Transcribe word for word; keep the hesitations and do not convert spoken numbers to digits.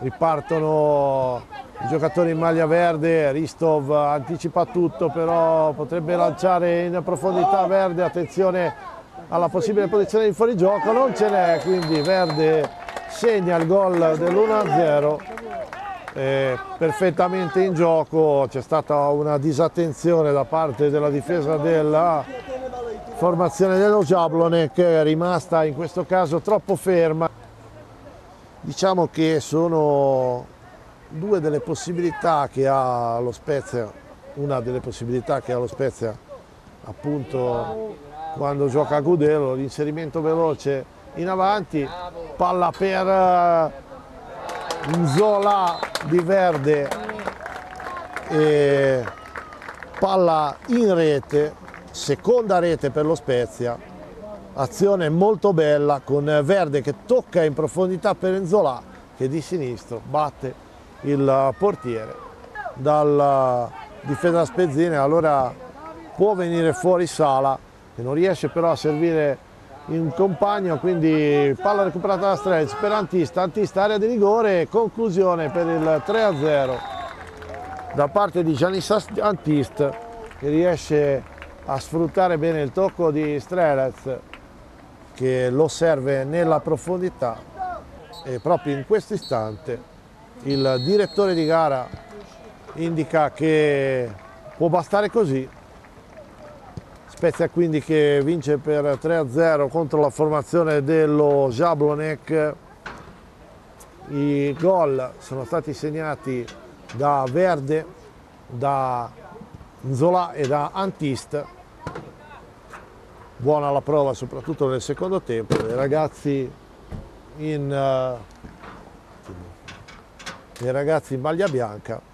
ripartono i giocatori in maglia verde. Ristov anticipa tutto, però potrebbe lanciare in profondità Verde, attenzione alla possibile posizione di fuorigioco, non ce n'è, quindi Verde segna il gol dell'uno a zero. Eh, perfettamente in gioco, c'è stata una disattenzione da parte della difesa della formazione dello Jablonec, è rimasta in questo caso troppo ferma. Diciamo che sono due delle possibilità che ha lo Spezia, una delle possibilità che ha lo Spezia appunto quando gioca a Gudelo, l'inserimento veloce in avanti, palla per Nzola di Verde e palla in rete, seconda rete per lo Spezia, azione molto bella con Verde che tocca in profondità per Nzola che di sinistro batte il portiere dalla difesa Spezzine. Allora può venire fuori Sala che non riesce però a servire in compagno, quindi palla recuperata da Strelz per Antista, Antista area di rigore, conclusione per il tre a zero da parte di Giannis Antist che riesce a sfruttare bene il tocco di Strelz che lo serve nella profondità, e proprio in questo istante il direttore di gara indica che può bastare così. Spezia quindi che vince per tre a zero contro la formazione dello Jablonec. I gol sono stati segnati da Verde, da Nzola e da Antist. Buona la prova soprattutto nel secondo tempo, i ragazzi in, uh, i ragazzi in maglia bianca